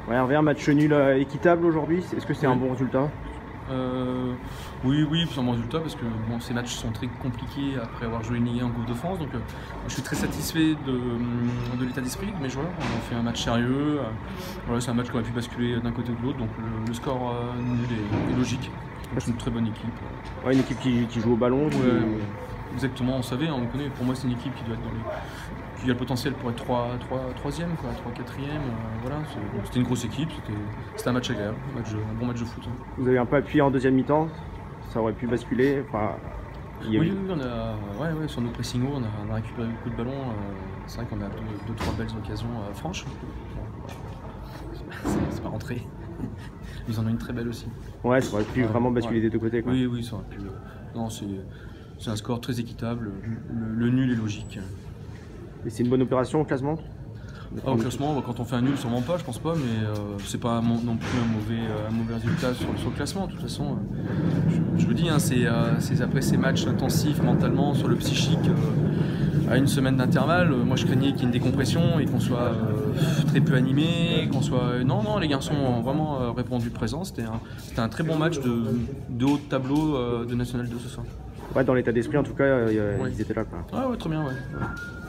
Ouais, un match nul équitable aujourd'hui, est-ce que c'est un bon résultat? Oui, c'est un bon résultat parce que bon, ces matchs sont très compliqués après avoir joué une Ligue 1 en Coupe de France. Donc je suis très satisfait de l'état d'esprit de mes joueurs. On fait un match sérieux. Voilà, c'est un match qui aurait pu basculer d'un côté ou de l'autre. Donc le score nul est logique. C'est une très bonne équipe. Ouais, une équipe qui joue au ballon. Exactement, on savait, on le connaît. Pour moi, c'est une équipe qui doit être qui a le potentiel pour être 3e, 4e. Voilà, c'était une grosse équipe, c'était un match agréable, un bon match de foot. Vous avez un peu appuyé en deuxième mi-temps, ça aurait pu basculer. Oui, on a, sur nos pressing hauts, on a récupéré beaucoup de ballons. C'est vrai qu'on a deux, trois belles occasions franches. C'est pas rentré. Ils en ont une très belle aussi. Ouais, ça aurait pu vraiment basculer des deux côtés, quoi. Oui, ça aurait pu. Non, c'est un score très équitable. Le nul est logique. Et c'est une bonne opération au classement? Au classement, quand on fait un nul, sûrement pas, je pense pas, mais c'est pas non plus un mauvais résultat sur le classement. De toute façon, je vous dis, hein, c'est après ces matchs intensifs mentalement, sur le psychique, à une semaine d'intervalle, moi je craignais qu'il y ait une décompression et qu'on soit très peu animé, qu'on soit... Non, les garçons ont vraiment répondu présent. C'était un très bon match de haut de tableau de National 2 ce soir. Ouais, dans l'état d'esprit en tout cas, ils étaient là, quoi. Ouais, très bien, ouais.